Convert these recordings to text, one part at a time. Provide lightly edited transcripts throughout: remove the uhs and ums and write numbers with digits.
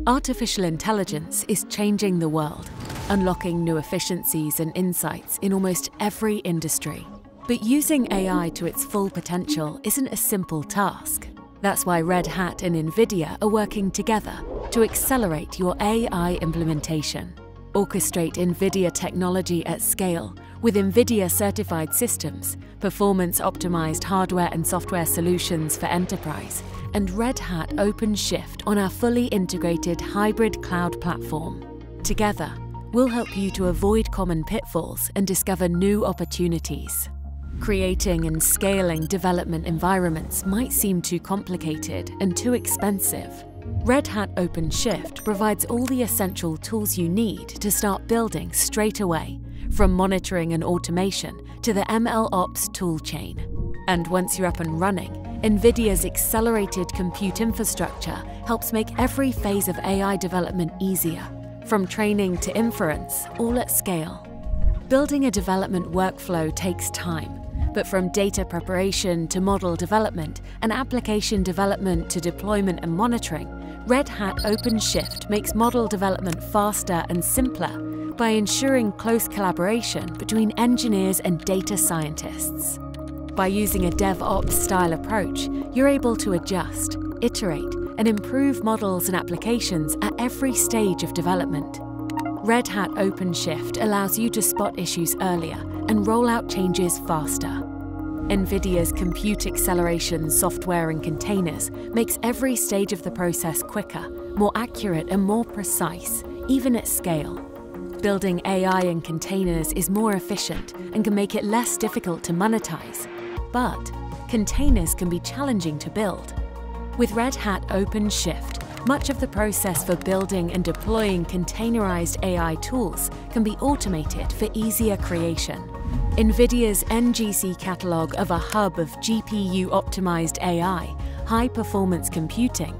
Artificial intelligence is changing the world, unlocking new efficiencies and insights in almost every industry. But using AI to its full potential isn't a simple task. That's why Red Hat and Nvidia are working together to accelerate your AI implementation. Orchestrate Nvidia technology at scale with Nvidia-certified systems, performance-optimized hardware and software solutions for enterprise, and Red Hat OpenShift on our fully integrated hybrid cloud platform. Together, we'll help you to avoid common pitfalls and discover new opportunities. Creating and scaling development environments might seem too complicated and too expensive. Red Hat OpenShift provides all the essential tools you need to start building straight away, from monitoring and automation to the MLOps toolchain. And once you're up and running, NVIDIA's accelerated compute infrastructure helps make every phase of AI development easier, from training to inference, all at scale. Building a development workflow takes time, but from data preparation to model development and application development to deployment and monitoring, Red Hat OpenShift makes model development faster and simpler by ensuring close collaboration between engineers and data scientists. By using a DevOps-style approach, you're able to adjust, iterate, and improve models and applications at every stage of development. Red Hat OpenShift allows you to spot issues earlier and roll out changes faster. NVIDIA's compute acceleration software and containers makes every stage of the process quicker, more accurate, and more precise, even at scale. Building AI in containers is more efficient and can make it less difficult to monetize. But containers can be challenging to build. With Red Hat OpenShift, much of the process for building and deploying containerized AI tools can be automated for easier creation. NVIDIA's NGC catalog of a hub of GPU-optimized AI, high-performance computing,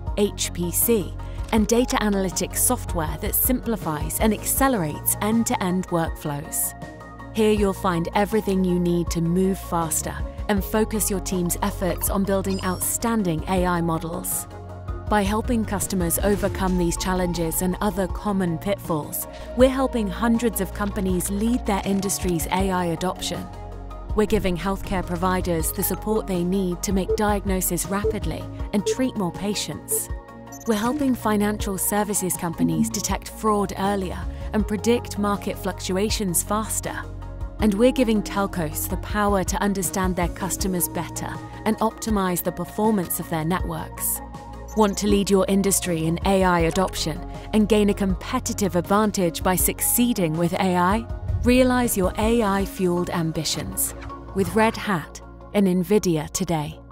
HPC, and data analytics software that simplifies and accelerates end-to-end workflows. Here you'll find everything you need to move faster and focus your team's efforts on building outstanding AI models. By helping customers overcome these challenges and other common pitfalls, we're helping hundreds of companies lead their industry's AI adoption. We're giving healthcare providers the support they need to make diagnosis rapidly and treat more patients. We're helping financial services companies detect fraud earlier and predict market fluctuations faster. And we're giving telcos the power to understand their customers better and optimize the performance of their networks. Want to lead your industry in AI adoption and gain a competitive advantage by succeeding with AI? Realize your AI-fueled ambitions with Red Hat and NVIDIA today.